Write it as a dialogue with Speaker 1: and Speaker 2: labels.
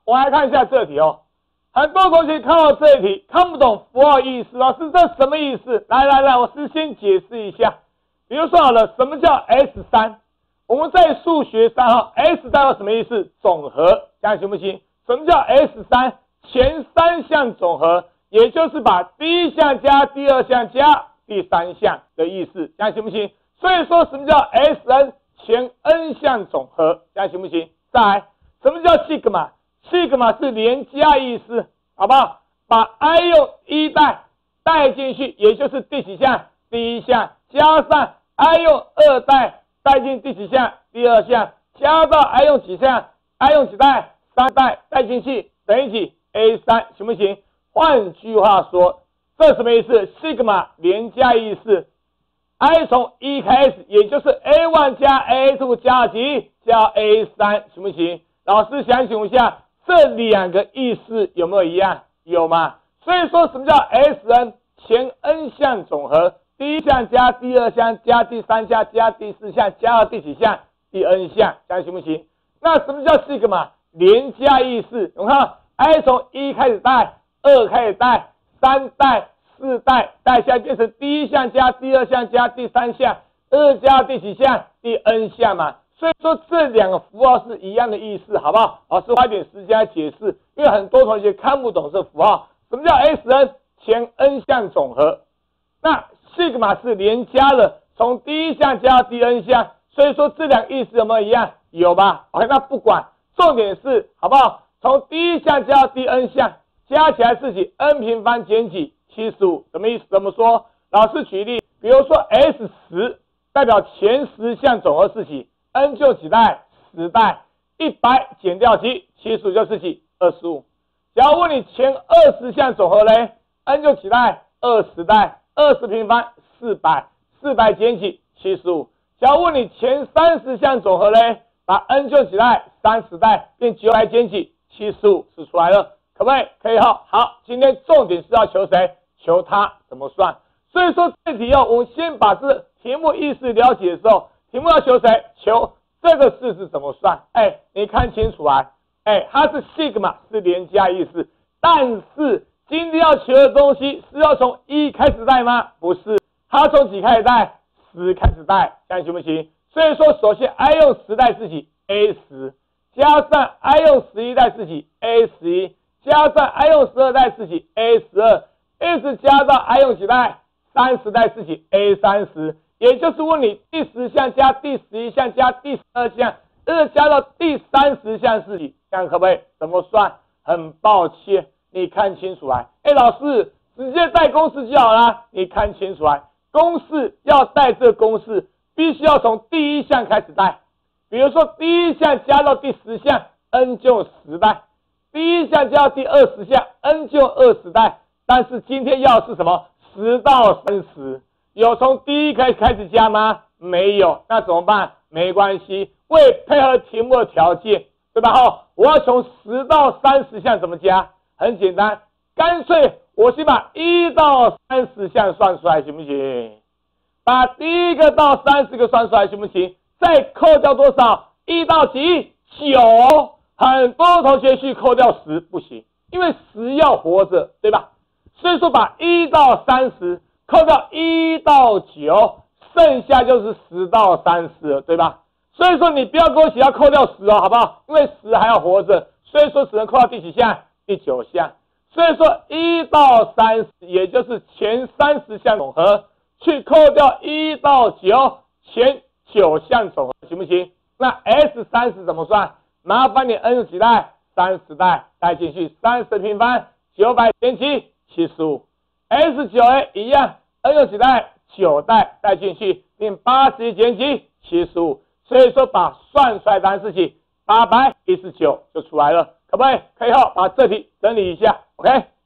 Speaker 1: 我们来看一下这题哦。很多同学看到这一题看不懂符号意思，老师这什么意思？来，我先解释一下。比如说好了，什么叫 S3？ 我们在数学上哈 ，S 代表什么意思？总和，这样行不行？什么叫 S3？ 前三项总和，也就是把第一项加第二项加第三项的意思，这样行不行？所以说什么叫 Sn 前 n 项总和，这样行不行？再来，什么叫 sigma？sigma 是连加意思，好不好？把 i 用一带进去，也就是第几项？第一项，加上 i 用二带进第几项？第二项，加到 i 用几项？ i 用几代？3带进去，等于几？ A3 行不行？换句话说，这什么意思 ？sigma 连加意思 ，i 从1开始，也就是 A1 加 A2 加几？加 A3 行不行？老师想请问一下，这两个意思有没有一样？有吗？所以说什么叫 Sn 前 n 项总和？第一项加第二项加第三项加第四项加到第几项？第 n 项，这样行不行？那什么叫 sigma 连加意思？有没有看到 i 从1开始带，2开始带，3带，4带下来变成第一项加第二项加第三项，2加第几项？第 n 项嘛。所以说这两个符号是一样的意思，好不好？老师花一点时间来解释，因为很多同学看不懂这符号。什么叫 Sn 前 n 项总和？那 sigma 是连加了，从第一项加到第 n 项，所以说这两个意思有没有一样？有吧 ？OK， 那不管，重点是好不好？从第一项加到第 n 项，加起来是几 ？n 平方减几？75，什么意思？怎么说？老师举例，比如说 S10 代表前10项总和是几 ？n 就几代？10代，100减掉几？75就是几？25。假如问你前20项总和嘞 ，n 就几代？20代，20平方400减几？75。假如问你前30项总和嘞，把 n 就几代？30代变900减几？75是出来了，可不可以？可以哈。好，今天重点是要求谁？求它怎么算。所以说这题我们先把这题目意思了解的时候，题目要求谁？求这个式子怎么算？你看清楚啊。它是 sigma 是连加意思，但是今天要求的东西是要从1开始带吗？不是，它从几开始带？10开始带，这样行不行？所以说，首先 i 用10代是几 ？A10。加上 i 用11代是几 ？A11， 加上 i 用12代是几 ？A12，S 加到 i 用几代？30代是几 ？A30， 也就是问你第10项加第11项加第12项，2加到第30项是几？这样可不可以？怎么算？很抱歉，你看清楚来。老师直接带公式就好啦，你看清楚来。公式要带这个公式，必须要从第一项开始带。比如说第一项加到第10项 ，n 就10代；第一项加到第20项 ，n 就20代。但是今天要的是什么？10到30，有从第一开始加吗？没有，那怎么办？没关系，为配合题目的条件，对吧？我要从10到30项怎么加？很简单，干脆我先把1到30项算出来，行不行？把第一个到30个算出来，行不行？再扣掉多少？1到几？9。很多同学去扣掉10，不行，因为10要活着，对吧？所以说把1到30扣掉1到9，剩下就是10到30了，对吧？所以说你不要跟我一起要扣掉10好不好？因为10还要活着，所以说只能扣到第几项？第9项。所以说1到30，也就是前30项总和，去扣掉1到9，前9项总和，行不行？那 S30 怎么算？麻烦你 n 有几代？30代，带进去30平方900减几？75。S9 一样 ，n 有几代？9代，带进去并80减几？75。所以说把算出来答案是几？819就出来了，可不可以？可以把这题整理一下 ，OK。